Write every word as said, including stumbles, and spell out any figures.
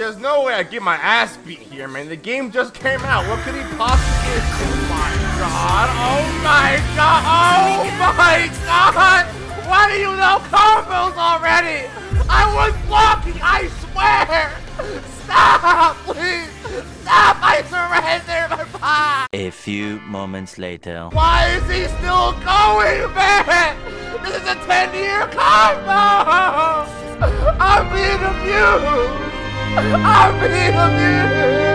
there's no way I get my ass beat here, man. The game just came out. What could he possibly do? Oh my god. Oh my god. Oh my god. Why do you know combos already? I was blocking, I swear. Stop, please. Stop, I surrender my pie. A few moments later. Why is he still going, man? This is a ten year combo. I'm being abused. I'm being abused.